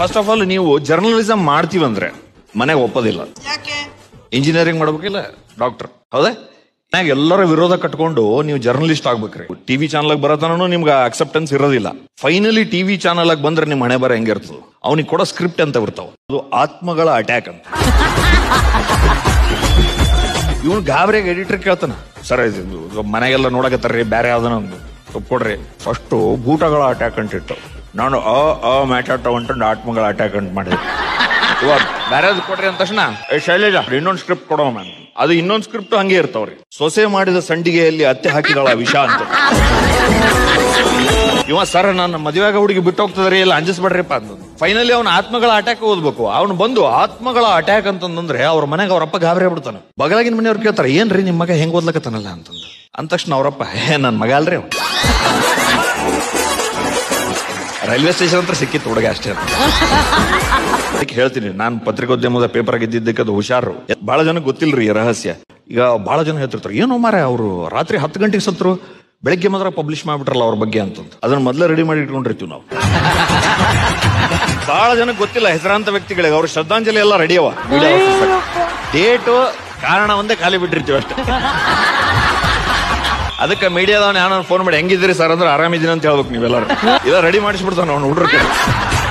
First of all ನೀವು journalism ಮಾಡ್ತೀವಂದ್ರೆ ಮನೆಗೆ ಒಪ್ಪೋದಿಲ್ಲ. ಇಂಜಿನಿಯರಿಂಗ್ ಮಾಡ್ಬೇಕಿಲ್ಲ ಡಾಕ್ಟರ್, ಹೌದಾ? ಎಲ್ಲರ ವಿರೋಧ ಕಟ್ಕೊಂಡು ನೀವು ಜರ್ನಲಿಸ್ಟ್ ಆಗ್ಬೇಕ್ರಿ. ಟಿವಿ ಚಾನಲ್ ಬರತನೂ ನಿಮ್ಗೆ ಅಕ್ಸೆಪ್ಟೆನ್ಸ್ ಇರೋದಿಲ್ಲ. ಫೈನಲಿ ಟಿವಿ ಚಾನಲ್ ಬಂದ್ರೆ ನಿಮ್ ಹಣೆ ಬರ ಹೆಂಗಿರ್ತದ, ಅವನಿಗೆ ಕೊಡೋ ಸ್ಕ್ರಿಪ್ಟ್ ಅಂತ ಬರ್ತಾವ, ಅದು ಆತ್ಮಗಳ ಅಟ್ಯಾಕ್ ಅಂತ. ಇವನು ಗಾಬರಿಯಾಗಿ ಎಡಿಟರ್ ಕೇಳ್ತಾನ, ಸರ್ ಇದು ಮನೆಗೆಲ್ಲ ನೋಡಕತ್ತಾರ್ರಿ, ಬೇರೆ ಯಾವ್ದನ ಒಂದು ಕೊಡ್ರಿ. ಫಸ್ಟ್ ಭೂತಗಳ ಅಟ್ಯಾಕ್ ಅಂತ ಇಟ್ಟು ನಾನು ಮ್ಯಾಟಾಟೋ ಅಂಟು ಆತ್ಮಗಳ ಅಟ್ಯಾಕ್ ಅಂತ ಮಾಡಿದೆ. ಇವಾಗ ಬೇರೆ ಕೊಡ್ರಿ ಅಂದ ತಕ್ಷಣ ಶೈಲೇಜ ಇನ್ನೊಂದು ಸ್ಕ್ರಿಪ್ಟ್ ಕೊಡೋ ಮ್ಯಾಮ್, ಅದು ಇನ್ನೊಂದು ಸ್ಕ್ರಿಪ್ಟ್ ಹಂಗೆ ಇರ್ತಾವ್ರಿ. ಸೊಸೆ ಮಾಡಿದ ಸಂಡಿಗೆಯಲ್ಲಿ ಅತ್ತೆ ಹಾಕಿದಳ ವಿಷ ಅಂತ. ಇವ ಸರ್ ನನ್ನ ಮದುವೆಗ ಹುಡುಗಿ ಬಿಟ್ಟು ಹೋಗ್ತದ್ರಿ, ಎಲ್ಲ ಅಂಜಿಸ್ಬೇಡ್ರಿಪ್ಪ ಅಂತ. ಫೈನಲಿ ಅವ್ನ ಆತ್ಮಗಳ ಅಟ್ಯಾಕ್ ಓದ್ಬೇಕು. ಅವ್ನು ಬಂದು ಆತ್ಮಗಳ ಅಟ್ಯಾಕ್ ಅಂತಂದ್ರೆ ಅವ್ರ ಮನೆಗೆ ಅವ್ರಪ್ಪ ಗಾಬರಿ ಆಗ್ಬಿಡ್ತಾನೆ. ಬಗಲಾಗಿನ ಮನೆಯವ್ರು ಕೇಳ್ತಾರೆ, ಏನ್ರಿ ನಿಮ್ ಮಗ ಹೆಂಗ್ ಓದ್ಲಕತ್ತಾನಲ್ಲ ಅಂತಂದು. ಅಂದ ತಕ್ಷಣ ಅವ್ರಪ್ಪ, ನನ್ ಮಗ ಅಲ್ರಿ ಅವ್ನು, ರೈಲ್ವೆ ಸ್ಟೇಷನ್ ಹತ್ರ ಸಿಕ್ಕಿತ್ತು ಹುಡುಗ ಅಷ್ಟೇ ಅಂತ. ಅದಕ್ಕೆ ಹೇಳ್ತೀನಿ, ನಾನು ಪತ್ರಿಕೋದ್ಯಮದ ಪೇಪರ್ ಗೆದ್ದಿದ್ದಕ್ಕೆ ಅದು ಹುಷಾರು. ಬಹಳ ಜನ ಗೊತ್ತಿಲ್ರಿ ಈ ರಹಸ್ಯ. ಈಗ ಬಹಳ ಜನ ಹೇಳ್ತಿರ್ತಾರೆ, ಏನೋ ಮಾರ ಅವರು ರಾತ್ರಿ 10 ಗಂಟೆಗೆ ಸತ್ರು, ಬೆಳಗ್ಗೆ ಮಾತ್ರ ಪಬ್ಲಿಷ್ ಮಾಡ್ಬಿಟ್ರಲ್ಲ ಅವ್ರ ಬಗ್ಗೆ ಅಂತಂದು. ಅದನ್ನ ಮೊದಲೇ ರೆಡಿ ಮಾಡಿ ಇಟ್ಕೊಂಡಿರ್ತೀವಿ ನಾವು. ಬಹಳ ಜನಕ್ಕೆ ಗೊತ್ತಿಲ್ಲ ಹೆಸರಾಂತ ವ್ಯಕ್ತಿಗಳಿಗೆ, ಅವ್ರ ಶ್ರದ್ಧಾಂಜಲಿ ಎಲ್ಲ ರೆಡಿ ಅವ. ಡೇಟು ಕಾರಣ ಒಂದೇ ಖಾಲಿ ಬಿಟ್ಟಿರ್ತೀವಿ ಅಷ್ಟೇ. ಅದಕ್ಕೆ ಮೀಡಿಯಾದವನ್ ಯಾರು ಫೋನ್ ಮಾಡಿ ಹೆಂಗಿದ್ರಿ ಸರ್ ಅಂದ್ರೆ ಆರಾಮಿದ್ದೀನಿ ಅಂತ ಹೇಳ್ಬೇಕು ನೀವೆಲ್ಲರೂ. ಇಲ್ಲ ರೆಡಿ ಮಾಡಿಸ್ಬಿಡ್ತಾನ ಅವ್ನು ಹುಡ್ರ